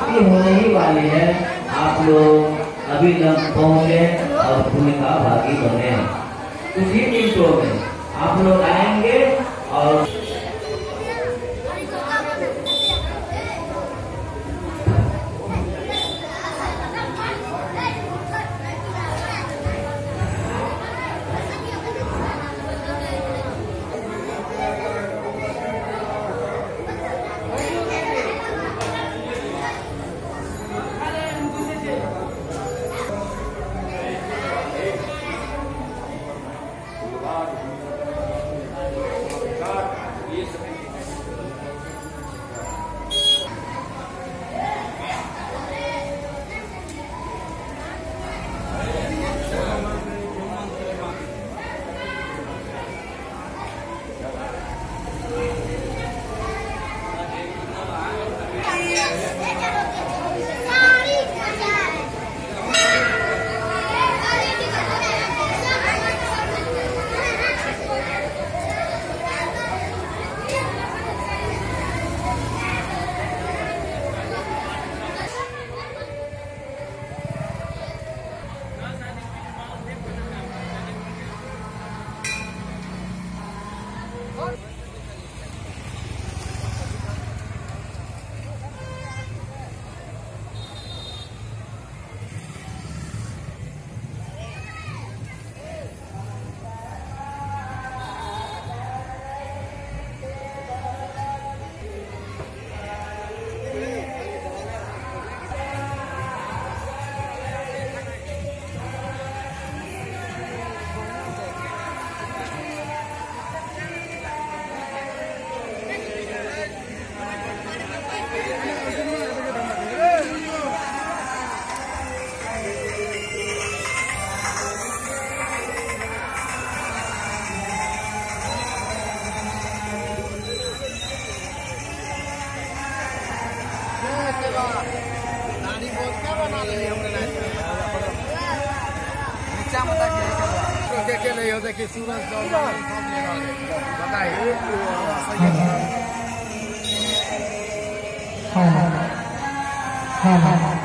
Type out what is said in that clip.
समाप्ति होने ही वाली है। आप लोग अभी तक पहुंचे और भूमिका भागी बने। कुछ ही मिनटों में आप लोग आएंगे और नहीं होता कि सूरज बताइए। हाँ हाँ हाँ।